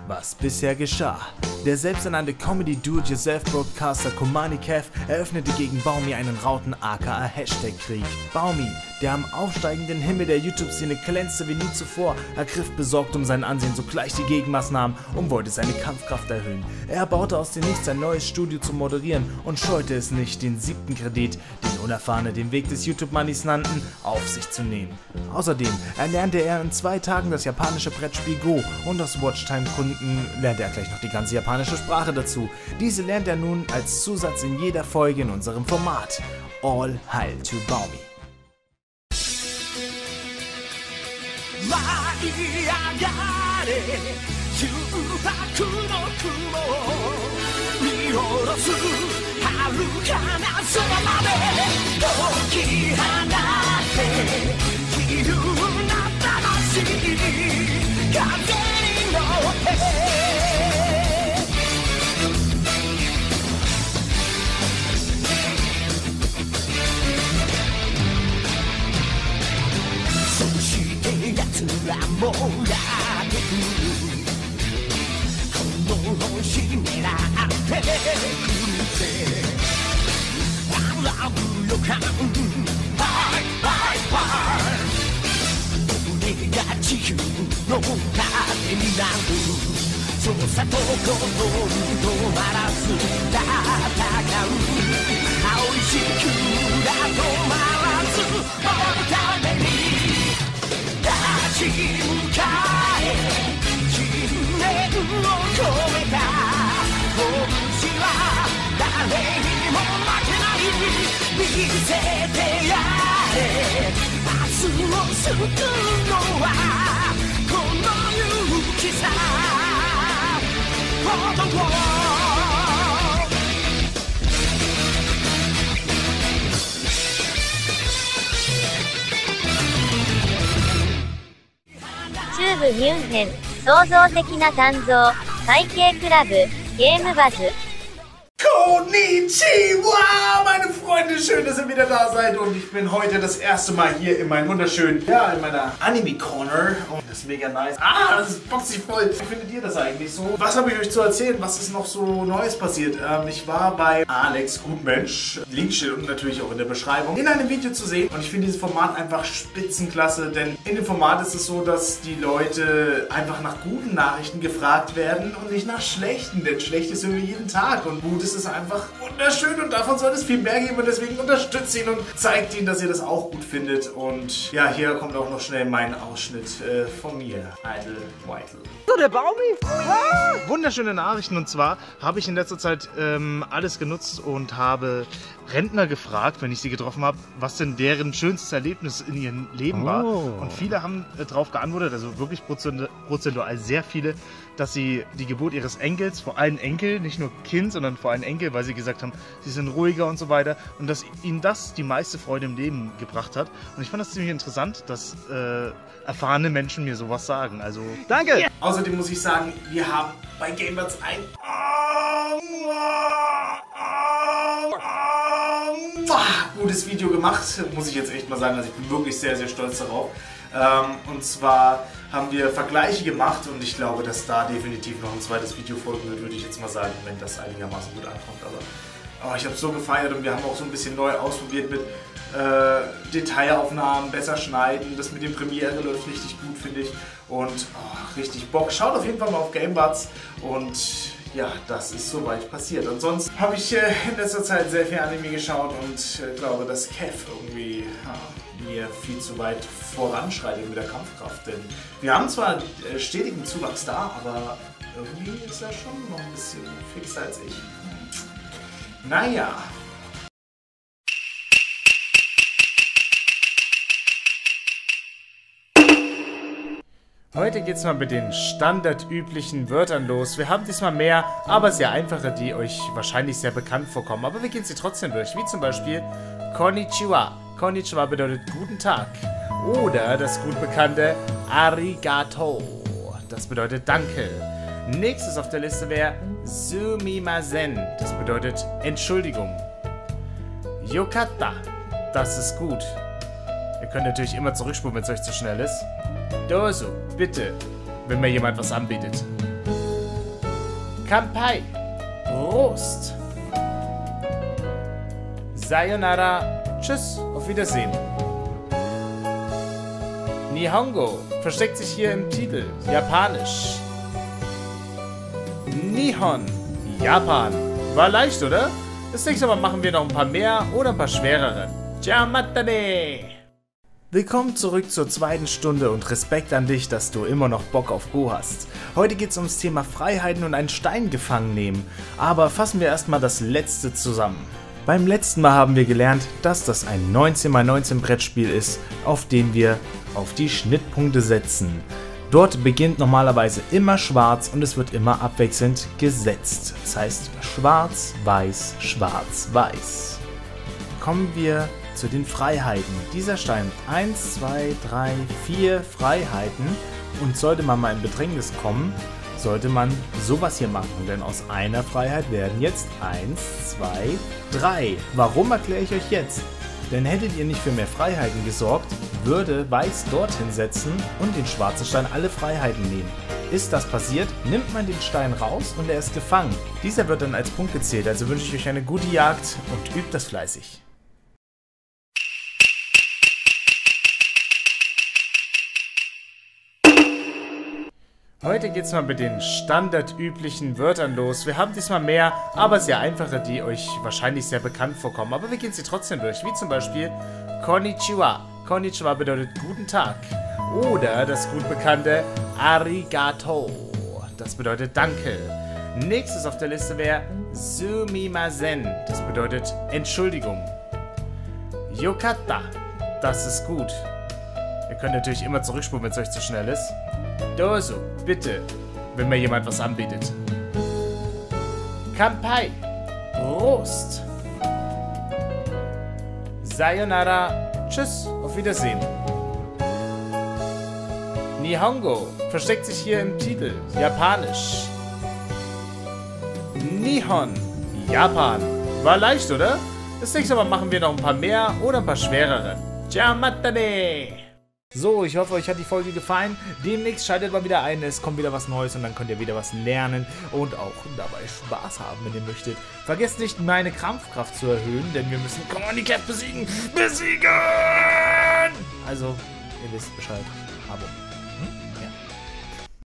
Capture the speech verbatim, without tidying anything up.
Was bisher geschah. Der selbsternannte Comedy-Do-It-Yourself-Broadcaster Komani Kev eröffnete gegen Baumi einen Rauten aka Hashtag-Krieg. Baumi, der am aufsteigenden Himmel der YouTube-Szene glänzte wie nie zuvor, ergriff besorgt um sein Ansehen sogleich die Gegenmaßnahmen und wollte seine Kampfkraft erhöhen. Er baute aus dem Nichts ein neues Studio zum Moderieren und scheute es nicht, den siebten Kredit, den Unerfahrene den Weg des YouTube-Moneys nannten, auf sich zu nehmen. Außerdem erlernte er in zwei Tagen das japanische Brettspiel Go und aus Watchtime-Gründen lernte er gleich noch die ganze japanische Sprache dazu. Diese lernt er nun als Zusatz in jeder Folge in unserem Format. All Hail to Baumi. もうやってく心をひねらってくるぜアラブ予感バイバイバイ俺が地球の風になる調査と行動に止まらず戦う青い地球が止まらず追うために立ち向かえ信念を込めた拳は誰にも負けない見せてやれ明日を救うのはこの勇気さ子供中部ミュンヘン、創造的な鍛造、会計クラブ、ゲームバズ。 Konnichiwa, meine Freunde, schön, dass ihr wieder da seid und ich bin heute das erste Mal hier in meinem wunderschönen, ja, in meiner Anime-Corner und das ist mega nice. Ah, das ist boxig voll. Wie findet ihr das eigentlich so? Was habe ich euch zu erzählen? Was ist noch so Neues passiert? Ähm, ich war bei Alex Gutmensch, Link steht unten natürlich auch in der Beschreibung, in einem Video zu sehen und ich finde dieses Format einfach spitzenklasse, denn in dem Format ist es so, dass die Leute einfach nach guten Nachrichten gefragt werden und nicht nach schlechten, denn schlecht ist irgendwie jeden Tag und gut ist es einfach wunderschön und davon soll es viel mehr geben und deswegen unterstützt ihn und zeigt ihn, dass ihr das auch gut findet. Und ja, hier kommt auch noch schnell mein Ausschnitt äh, von mir, Idle Whitel. So, der Baumi? Ah! Wunderschöne Nachrichten und zwar habe ich in letzter Zeit ähm, alles genutzt und habe Rentner gefragt, wenn ich sie getroffen habe, was denn deren schönstes Erlebnis in ihrem Leben Oh. war. Und viele haben äh, darauf geantwortet, also wirklich prozentual sehr viele, dass sie die Geburt ihres Enkels, vor allem Enkel, nicht nur Kind, sondern vor allem Enkel, weil sie gesagt haben, sie sind ruhiger und so weiter und dass ihnen das die meiste Freude im Leben gebracht hat. Und ich fand das ziemlich interessant, dass äh, erfahrene Menschen mir sowas sagen. Also Danke! Yeah. Außerdem muss ich sagen, wir haben bei Gamebirds ein gutes Video gemacht, muss ich jetzt echt mal sagen. Also ich bin wirklich sehr, sehr stolz darauf. Ähm, und zwar haben wir Vergleiche gemacht und ich glaube, dass da definitiv noch ein zweites Video folgen wird, würde ich jetzt mal sagen, wenn das einigermaßen gut ankommt. Aber oh, ich habe es so gefeiert und wir haben auch so ein bisschen neu ausprobiert mit äh, Detailaufnahmen, besser schneiden. Das mit dem Premiere läuft richtig gut, finde ich. Und oh, richtig Bock. Schaut auf jeden Fall mal auf Gamebirds und ja, das ist soweit passiert. Und sonst habe ich äh, in letzter Zeit sehr viel Anime geschaut und äh, glaube, dass Kev irgendwie ja, mir viel zu weit voranschreitet mit der Kampfkraft. Denn wir haben zwar äh, stetigen Zuwachs da, aber irgendwie ist er schon noch ein bisschen fixer als ich. Naja. Heute geht es mal mit den standardüblichen Wörtern los. Wir haben diesmal mehr, aber sehr einfache, die euch wahrscheinlich sehr bekannt vorkommen. Aber wir gehen sie trotzdem durch, wie zum Beispiel Konnichiwa. Konnichiwa bedeutet guten Tag. Oder das gut bekannte Arigato. Das bedeutet Danke. Nächstes auf der Liste wäre Sumimasen. Das bedeutet Entschuldigung. Yokata. Das ist gut. Ihr könnt natürlich immer zurückspulen, wenn es euch zu schnell ist. Dozo, bitte, wenn mir jemand was anbietet. Kanpai. Prost. Sayonara. Tschüss. Auf Wiedersehen. Nihongo versteckt sich hier im Titel. Japanisch. Nihon. Japan. War leicht, oder? Das nächste Mal machen wir noch ein paar mehr oder ein paar schwerere. Ciao, matane! Willkommen zurück zur zweiten Stunde und Respekt an dich, dass du immer noch Bock auf Go hast. Heute geht es ums Thema Freiheiten und einen Stein gefangen nehmen. Aber fassen wir erstmal das letzte zusammen. Beim letzten Mal haben wir gelernt, dass das ein neunzehn mal neunzehn Brettspiel ist, auf dem wir auf die Schnittpunkte setzen. Dort beginnt normalerweise immer schwarz und es wird immer abwechselnd gesetzt. Das heißt schwarz, weiß, schwarz, weiß. Kommen wir zu den Freiheiten. Dieser Stein hat eins, zwei, drei, vier Freiheiten und sollte man mal in Bedrängnis kommen, sollte man sowas hier machen, denn aus einer Freiheit werden jetzt eins, zwei, drei. Warum erkläre ich euch jetzt? Denn hättet ihr nicht für mehr Freiheiten gesorgt, würde Weiß dorthin setzen und den schwarzen Stein alle Freiheiten nehmen. Ist das passiert, nimmt man den Stein raus und er ist gefangen. Dieser wird dann als Punkt gezählt, also wünsche ich euch eine gute Jagd und übt das fleißig. Heute geht es mal mit den standardüblichen Wörtern los. Wir haben diesmal mehr, aber sehr einfache, die euch wahrscheinlich sehr bekannt vorkommen. Aber wir gehen sie trotzdem durch, wie zum Beispiel Konnichiwa. Konnichiwa bedeutet guten Tag. Oder das gut bekannte Arigato. Das bedeutet Danke. Nächstes auf der Liste wäre Sumimasen. Das bedeutet Entschuldigung. Yokata. Das ist gut. Ihr könnt natürlich immer zurückspulen, wenn es euch zu schnell ist. Dozo, bitte, wenn mir jemand was anbietet. Kanpai, Prost. Sayonara, tschüss, auf Wiedersehen. Nihongo versteckt sich hier im Titel. Japanisch. Nihon, Japan. War leicht, oder? Das nächste Mal machen wir noch ein paar mehr oder ein paar schwerere. Ciao, matane! So, ich hoffe, euch hat die Folge gefallen. Demnächst schaltet mal wieder ein, es kommt wieder was Neues und dann könnt ihr wieder was lernen und auch dabei Spaß haben, wenn ihr möchtet. Vergesst nicht, meine Kampfkraft zu erhöhen, denn wir müssen Communicat besiegen. Besiegen! Also, ihr wisst Bescheid. Abo.